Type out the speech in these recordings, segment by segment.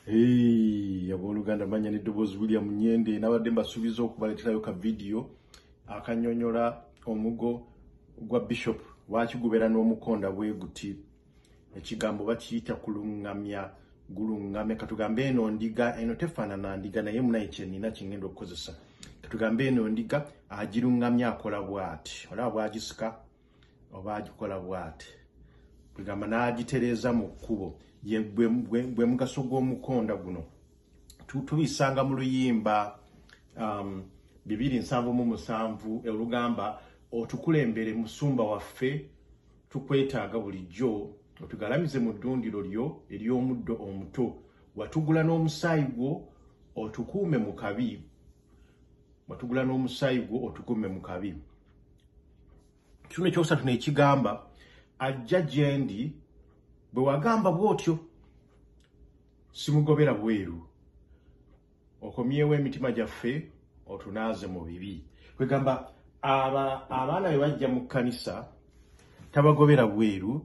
Hey, abooluganda manya n'eddoboozi William Nyende nabadde mbasuubiza okubaleterayo ka video akanyonyola omugo gwa Bishop wakigubera n'omukonda bwe guti ekigambo bakiyita kulungamya gulungamya katugambe eno ndiga eno tefaanana ndiga naye munaye kyenina kingenda okukozesa katugambe eno ndiga agirungamya akola bw'ati olaba bw'agisika oba agikola bw'ati kugamba n'agitereeza mu kkubo bwe mugaso gw'omukonda guno tubisanga mu luyimba 277 olugamba otukulembere musumba waffe tukwetaaga bulijjo otugalamize mu ddundiro lyo ery'omuddo omuto watugula n'omusaayi gwo otukuume mu kabi watugula n'omusaayi gwo otukuume mu kabi kino ekyosatu n'ekigamba ajja gyendi bwe wagamba bw'otyo simugobera bweru okomyewo emitima gyaffe otunaaze mu bibi kwegamba abaana be bajja mu kkanisa tabagobera bweru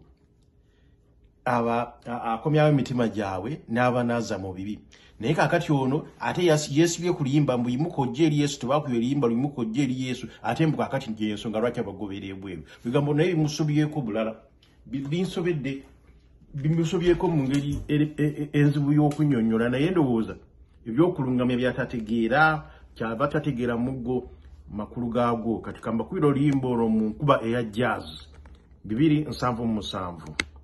akomyawo emitima gyabwe n'abanaaza mu bibi naye kakati ono ate yeesibye ku luyimba mbu yimuka ojja eri Yesu tebaakuba oluyimba luyimuka ojja eri Yesu ate mbu kakati gyensonga lwaki abagobera ebweru kwegamba naye bimusobyeko bulala binsobedde bimusobyeko mu ngeri enzibu y'okunnyonnyola naye ndowooza ebyokulungamya byatategeera kyava tategeera muggo makulu gaagwo kati kamba kwira oluyimba olwo mu nkuba eya jazz 277